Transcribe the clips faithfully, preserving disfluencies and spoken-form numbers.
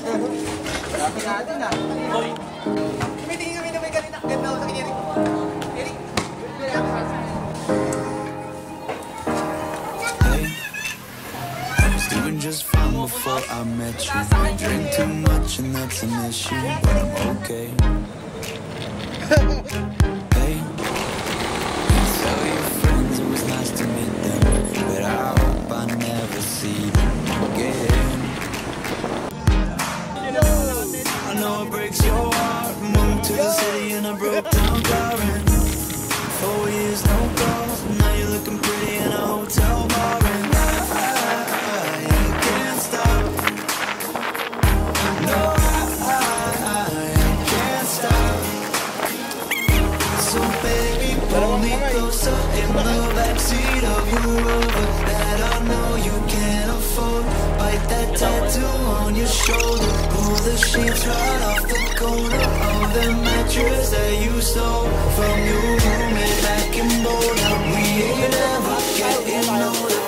Sabi natin ah. Hoy. Tumitingin kami na may kanina. Ganda ako sa kanya. Eric. I was doing just fine before I met you. I drink too much and that's an issue, but I'm okay. Hey, you tell your friends it was nice to meet them, but I hope I never see them again. I know it breaks your heart. Moved to the city in a broke down car and four years no calls. Now you're looking pretty in a hotel bar and closer in the backseat of your Rover that I know you can't afford. Bite that tattoo on your shoulder. Pull the sheets right off the corner of the mattress that you stole from your roommate back in Boulder. We ain't ever getting older.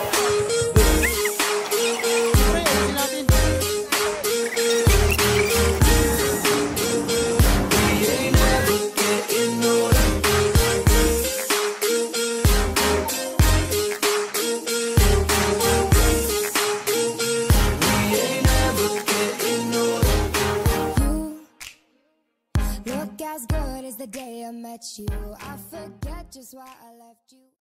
Look as good as the day I met you. I forget just why I left you.